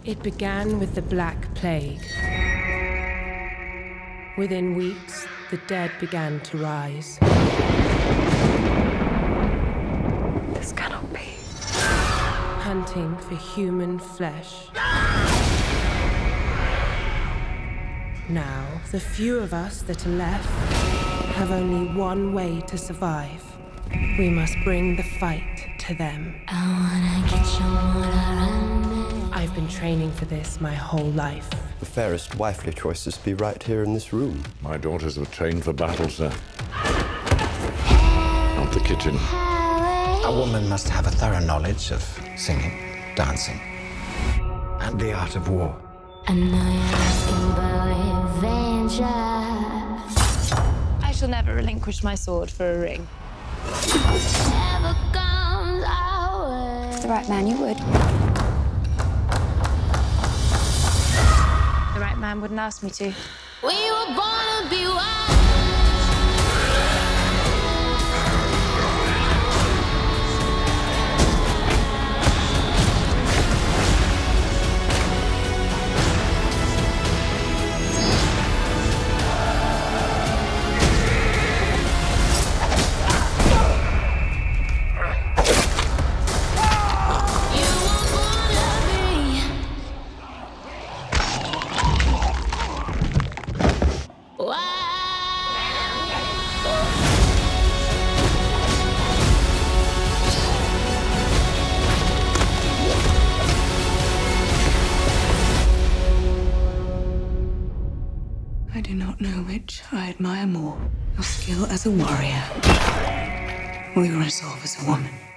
It began with the Black Plague. Within weeks, the dead began to rise. This cannot be. Hunting for human flesh. Now, the few of us that are left have only one way to survive. We must bring the fight to them. I've been training for this my whole life. The fairest wifely choices be right here in this room. My daughters have trained for battle, sir. Not the kitchen. A woman must have a thorough knowledge of singing, dancing, and the art of war. I shall never relinquish my sword for a ring. If the right man, you would. The right man wouldn't ask me to. We were born to be wild. I do not know which I admire more, your skill as a warrior or your resolve as a woman.